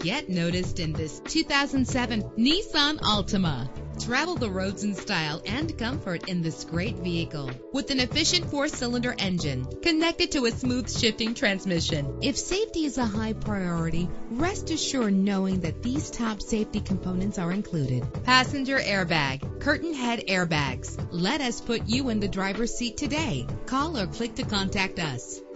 Get noticed in this 2007 Nissan Altima. Travel the roads in style and comfort in this great vehicle. With an efficient 4-cylinder engine connected to a smooth shifting transmission. If safety is a high priority, rest assured knowing that these top safety components are included. Passenger airbag, curtain head airbags. Let us put you in the driver's seat today. Call or click to contact us.